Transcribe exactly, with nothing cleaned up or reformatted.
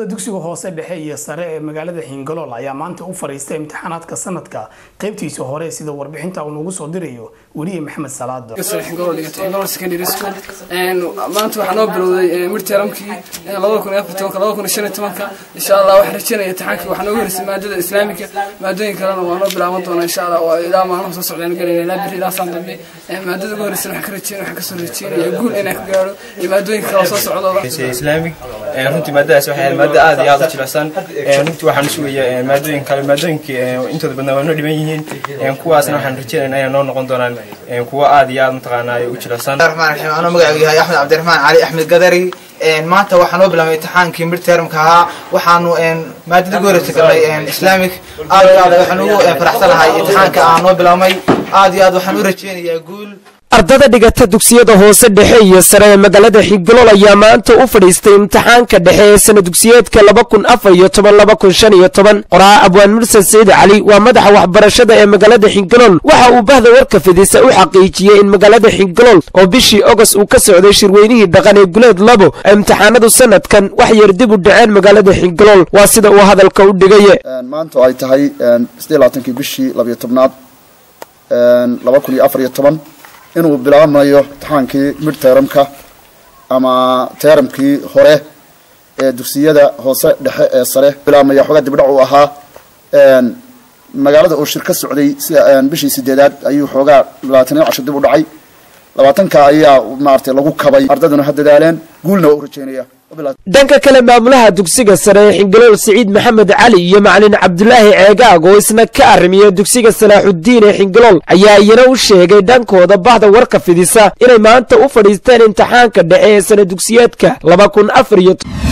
ardayda dugsiga hoose dhexe iyo sare ee magaalada Xingalool ayaa maanta u fariistay imtixaanaadka sanadka qaybtiisa hore sida warbixinta uu nagu soo dirayo wariye Maxamed Salaado. Xingalool iyo Xingalool secondary school een maanta waxaan oo bilowday midtermkii laba kun iyo afar iyo toban laba kun iyo shan iyo toban insha Allah waxaan rajaynayaa imtixaanka waxaan ugu horeysay maadada Islaamiga maadooyin kalena waan oo bilaaban doonaa insha Allah waa ilaa maalmo soo socdaan galayna ilaa biri ilaa sanadii maadada ugu horeysay waxaan ka rajaynayaa waxaan ka soo rajaynayaa guul inaan ka gaaro maadooyin kale soo socdo Islaamiga runtii maadadaas waxay maadada aad iyo aad u jilicsan runtii waxaan sugayaa maadooyin kale maadooyinka intooda badan waa noo dhiban yihiin kuwaasna waxaan rajaynayaa inay noo noqon doonaan kuwa aad iyo aad mataqaanaa ay u jilicsan. Rahmaan Rahiim ana magacaygu yahay Axmed Cabdiraxmaan Cali Axmed Gadari maanta waxaan oo bilaabay imtixaankii midtermka ahaa waxaanu maadada ugu horeysay galay Islaamic aad iyo aad waxaan ugu faraxsanahay imtixaanka aan oo bilaabay aad iyo aad waxaan u rajaynayaa guul. ardayda dhigata dugsiyada hoose dhexe iyo sare ee magaalada Xingalool ayaa maanta u fadhiistay imtixaanka dhexe ee sanad dugsiyeedka laba kun afar iyo toban laba kun shan iyo toban. qoraa abwaan Mursal Said Cali waa madaxa waxbarashada ee magaalada Xingalool waxa uu bahda warka fidisa u xaqiijiyay in magaalada Xingalool oo bishii August uu ka socday shirweynihii dhaqan ee guleed labo imtixaanadu sanadkan wax yar dib u dhaceen magaalada Xingalool waa sida uu hadalka u dhigay. maanta ay tahay siddeed iyo labaatan bishii laba iyo tobnaad laba kun iyo afar iyo toban inuu bilaabmayo imtixaankii midtermka ama termkii hore ee dugsiyada hoose dhexe ee sare bilaabmaya xogaa dib dhac uu ahaa magaalada oo shirka socday sida bishii sideedaad ayuu xogaa labaatan iyo cashar dib u dhacay labaatanka ayaa maartay lagu kabay ardaduna had dadaaleen guulna waa u rajeynaya. dhanka kale maamulaha dugsiga sare ee Xingalool Saciid Maxamed Cali iyo macallin Cabdullaahi Ceegaag oo isna ka arrimiya dugsiga Salaaxudiin ee Xingalool ayaa iyana u sheegay dhankooda bahda warka fidisa inay maanta u fadhiisteen imtixaanka dhexe ee sanad dugsiyeedka laba kun afar iyo